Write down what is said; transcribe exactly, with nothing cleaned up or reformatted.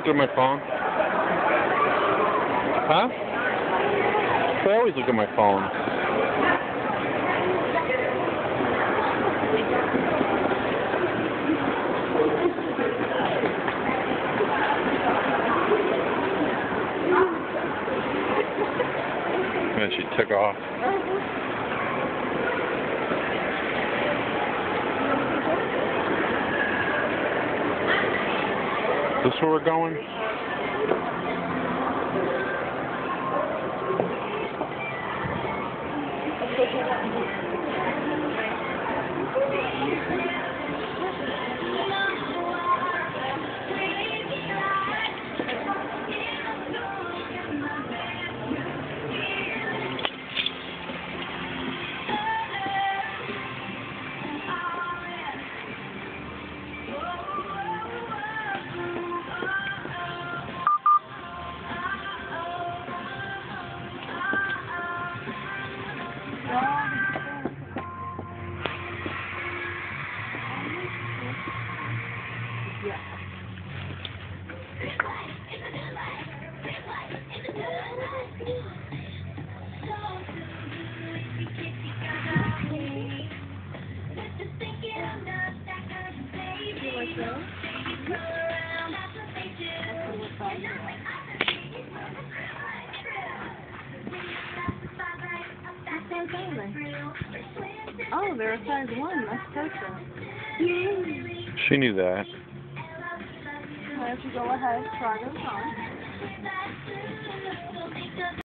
look at my phone? Huh? I always look at my phone. And she took off. Is this where we're going? Oh, they're a size one. That's perfect. She knew that. Why don't you go ahead, try those on.